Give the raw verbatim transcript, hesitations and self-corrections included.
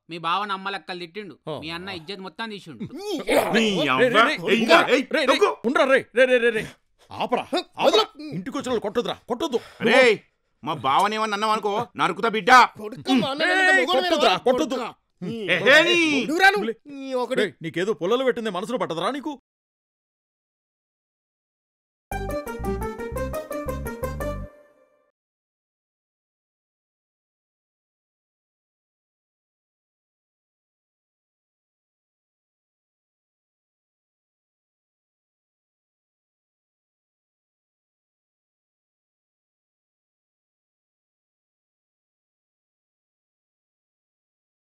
మీ బావ నమ్మలక్కలు తిట్టిండు, మీ అన్న ఇజ్జత్ మొత్తం తీసిండు. ఉండరా రే రే రే రే రే ఆపరా ఆపరా, ఇంటికి వచ్చిన వాళ్ళు కొట్టొద్దురా, కొట్టొద్దు. రే మా బావనేమని అన్నావు అనుకో నరుకుతా బిడ్డ. కొట్టొద్దురా, కొట్టొద్దు. ఏహే నీ. నీకేదో పొలాలు పెట్టింది మనసులో పట్టదురా నీకు?